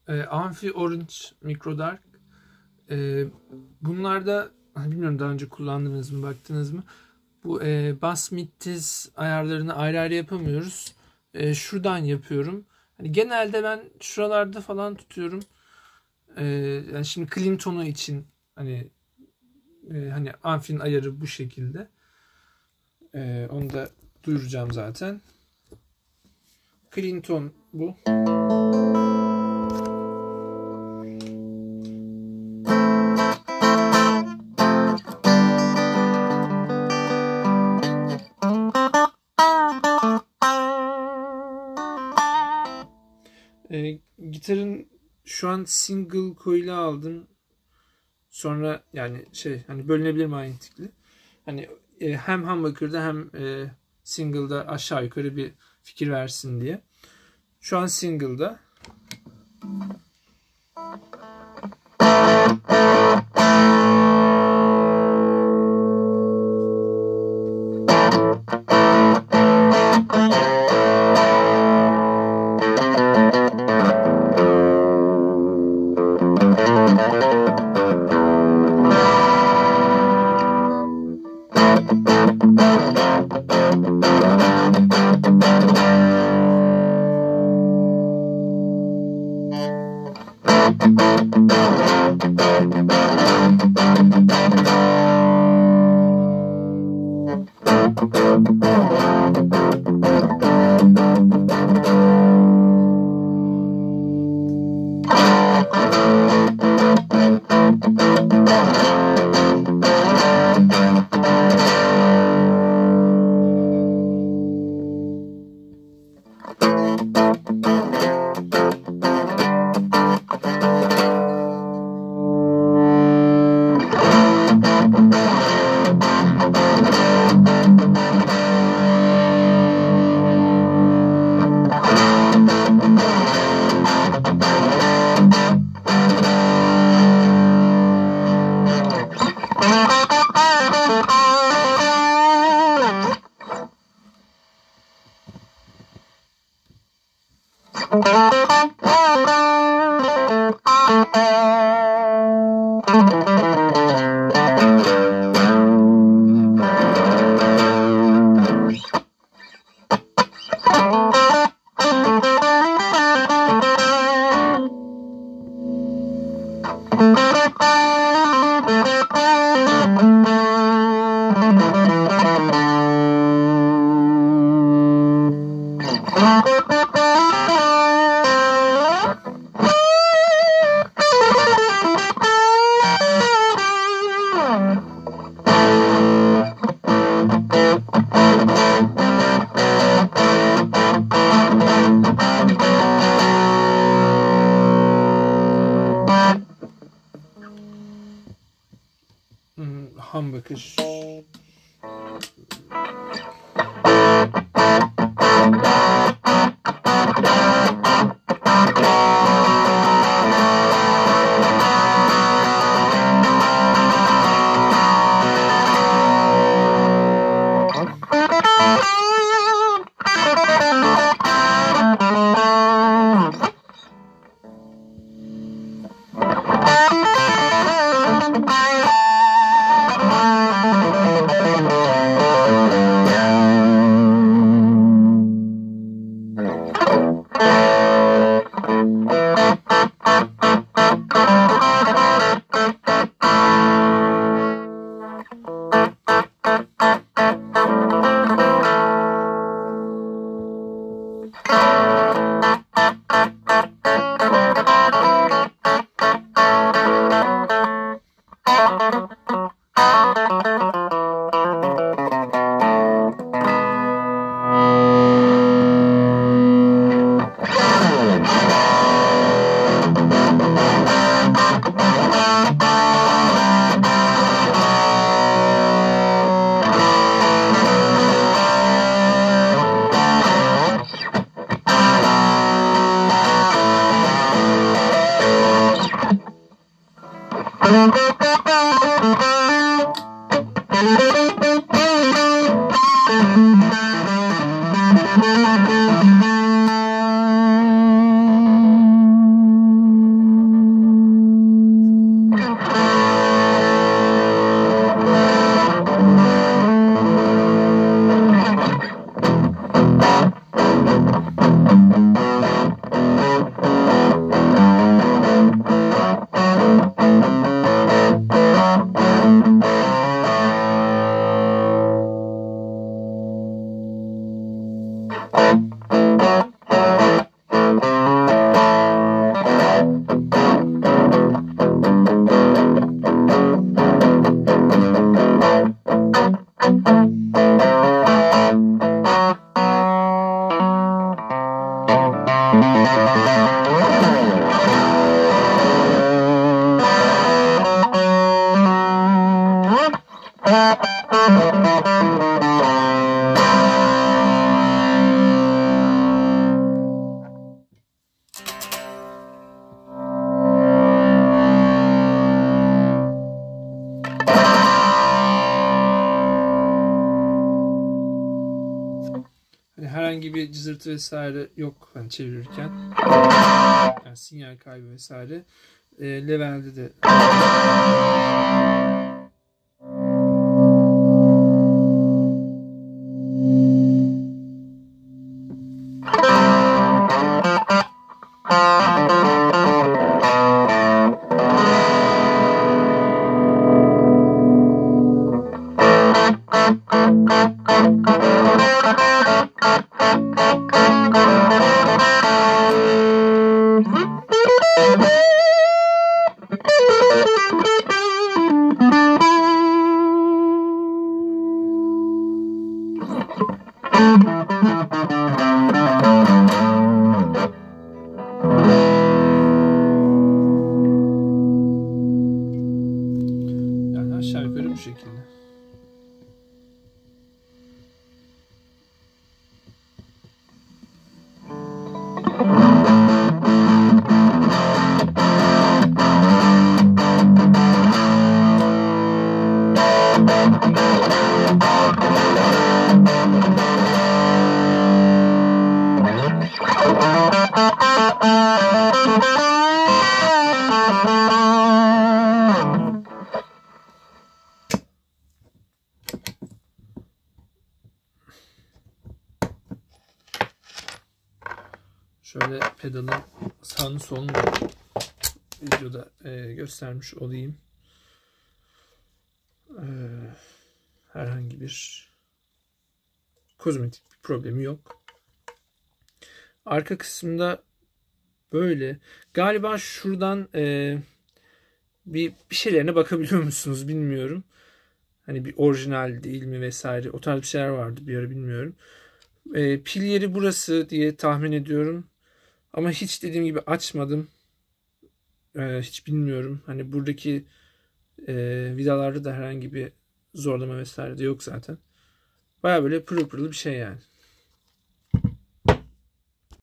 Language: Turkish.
Amphi Orange Micro Dark. Bunlarda bilmiyorum, daha önce kullandınız mı, baktınız mı? Bu bas mid tiz ayarlarını ayrı ayrı yapamıyoruz. Şuradan yapıyorum. Hani genelde ben şuralarda falan tutuyorum. Yani şimdi clean tonu için hani Amphi'nin ayarı bu şekilde. Onu da duyuracağım zaten. Clean ton bu. Gitarın şu an single coil'i aldım. Sonra yani hani bölünebilir manyetikli. Hani hem humbucker'da hem single'da aşağı yukarı bir fikir versin diye. Şu an single'da. Humbucker. herhangi bir cızırtı vesaire yok hani çevirirken. Yani sinyal kaybı vesaire. Levelde de yani aşağı yukarı bu şekilde. Şöyle pedalın sağını solunu da videoda göstermiş olayım. Herhangi bir kozmetik bir problemi yok. Arka kısımda böyle. Galiba şuradan bir şeylerine bakabiliyor musunuz bilmiyorum. Hani bir orijinal değil mi vesaire. O tarz bir şeyler vardı bir ara, bilmiyorum. Pil yeri burası diye tahmin ediyorum. Ama hiç dediğim gibi açmadım. Hiç bilmiyorum. Hani buradaki vidalarda da herhangi bir zorlama vesaire de yok zaten. Baya böyle pırıl pırıl bir şey yani.